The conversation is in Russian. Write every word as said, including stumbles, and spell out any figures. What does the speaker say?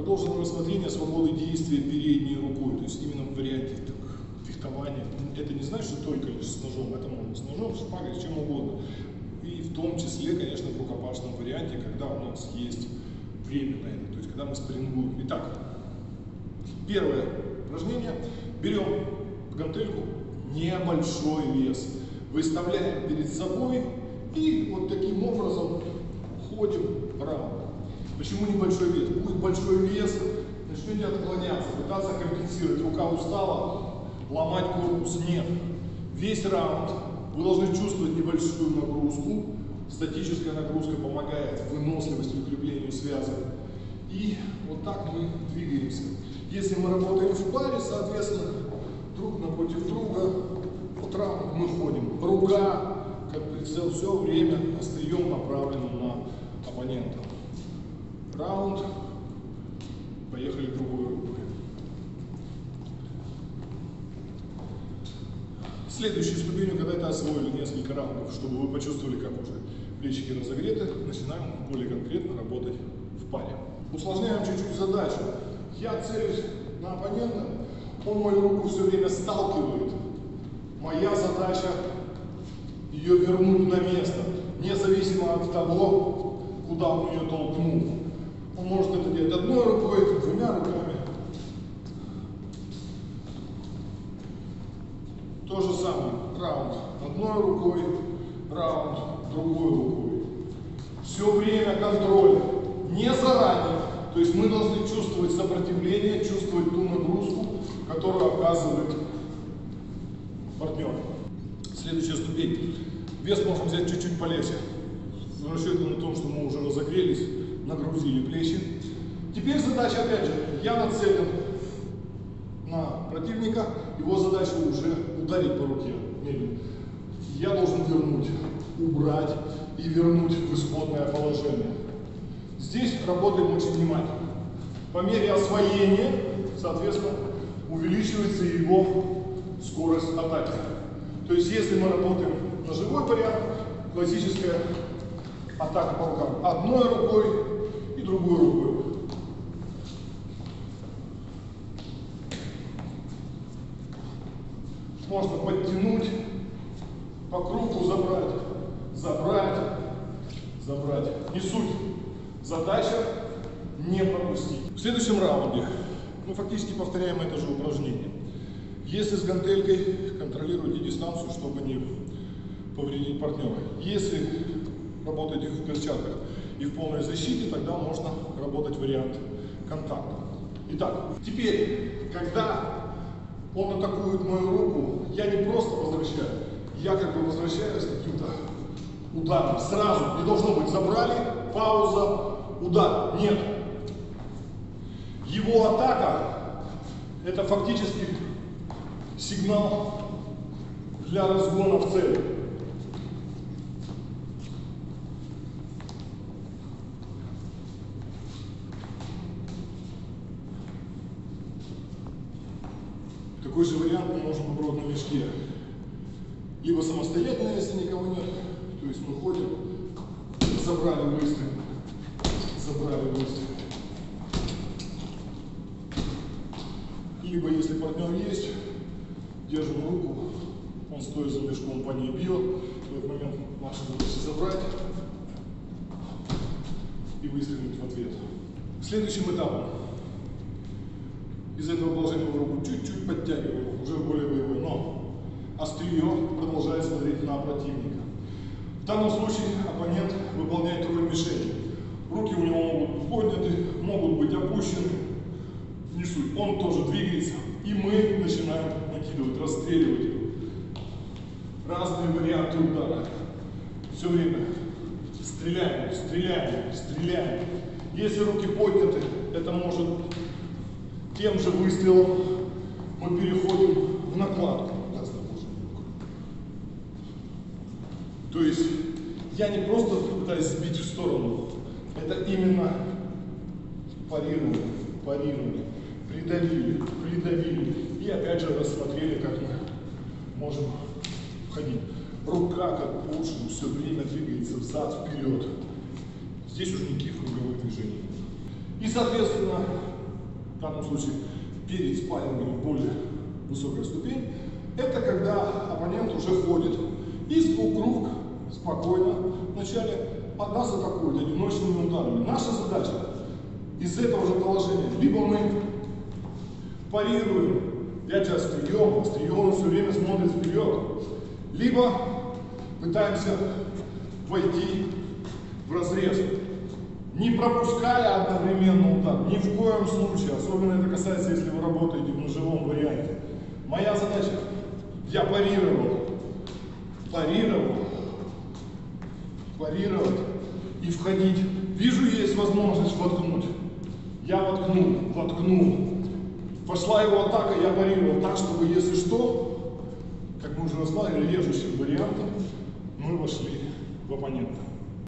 Продолжим рассмотрение свободы действия передней рукой, то есть именно в варианте так, фехтования. Это не значит, что только лишь с ножом, это можно с ножом, с шпагой, с чем угодно. И в том числе, конечно, в рукопашном варианте, когда у нас есть время на это, то есть когда мы спаррингуем. Итак, первое упражнение. Берем гантельку, небольшой вес, выставляем перед собой и вот таким образом ходим раунд. Почему небольшой вес? Будет большой вес, начнете отклоняться, пытаться компенсировать. Рука устала, ломать корпус. Нет. Весь раунд вы должны чувствовать небольшую нагрузку. Статическая нагрузка помогает выносливости и укреплению связок. И вот так мы двигаемся. Если мы работаем в паре, соответственно, друг напротив друга, вот раунд мы ходим. Рука, как прицел, все время острием направлено на оппонента. Раунд. Поехали другой рукой. Следующей ступенью, когда это освоили несколько раундов, чтобы вы почувствовали, как уже плечики разогреты, начинаем более конкретно работать в паре. Усложняем чуть-чуть задачу. Я целюсь на оппонента, он мою руку все время сталкивает. Моя задача ее вернуть на место, независимо от того, куда он ее толкнул. Он может это делать одной рукой, двумя руками. То же самое. Раунд одной рукой, раунд другой рукой. Все время контроль. Не заранее. То есть мы должны чувствовать сопротивление, чувствовать ту нагрузку, которую оказывает партнер. Следующая ступень. Вес можем взять чуть-чуть полегче. В расчете на том, что мы уже разогрелись, нагрузили плечи. Теперь задача, опять же, я нацелен на противника, его задача уже ударить по руке. Я должен вернуть, убрать и вернуть в исходное положение. Здесь работаем очень внимательно. По мере освоения, соответственно, увеличивается его скорость атаки. То есть, если мы работаем ножевой вариант, классическая атака по рукам одной рукой и другой рукой. Можно подтянуть, по кругу забрать, забрать, забрать. Не суть. Задача не пропустить. В следующем раунде мы фактически повторяем это же упражнение. Если с гантелькой, контролируйте дистанцию, чтобы не повредить партнера. Если работаете в перчатках и в полной защите, тогда можно работать вариант контакта. Итак, теперь, когда он атакует мою руку, я не просто возвращаю, я как бы возвращаюсь каким-то ударом. Сразу не должно быть забрали, пауза, удар. Нет. Его атака — это фактически сигнал для разгона в цель. Такой же вариант мы можем попробовать на мешке. Либо самостоятельно, если никого нет. То есть мы ходим, забрали выстрел, забрали выстрел. Либо, если партнер есть, держим руку, он стоит за мешком, по ней бьет. В этот момент наша задача забрать и выстрелить в ответ. Следующим этапом. Из этого положения мы руку чуть-чуть подтягиваем, уже более боевой, но острие продолжает смотреть на противника. В данном случае оппонент выполняет роль мишени. Руки у него могут быть подняты, могут быть опущены. Не суть. Он тоже двигается, и мы начинаем накидывать, расстреливать разные варианты удара. Все время стреляем, стреляем, стреляем. Если руки подняты, это может тем же выстрелом мы переходим в накладку. То есть я не просто пытаюсь сбить в сторону, это именно парирование, парирование, придавили, придавили. И опять же рассмотрели, как мы можем входить. Рука, как по ушам, все время двигается взад, вперед. Здесь уже никаких круговых движений. И, соответственно, в данном случае перед спаррингом более высокая ступень, это когда оппонент уже ходит из двух рук спокойно вначале нас атакует одиночными ударами. Наша задача из этого же положения, либо мы парируем, опять острием, острием он все время смотрит вперед, либо пытаемся войти в разрез, не пропуская одновременно удар, ни в коем случае, особенно это касается, если вы работаете в ножевом варианте. Моя задача, я парировал, парировал, парировать и входить. Вижу, есть возможность воткнуть. Я воткнул, воткнул. Пошла его атака, я парировал так, чтобы, если что, как мы уже рассматривали, режущим вариантом, мы вошли в оппонента.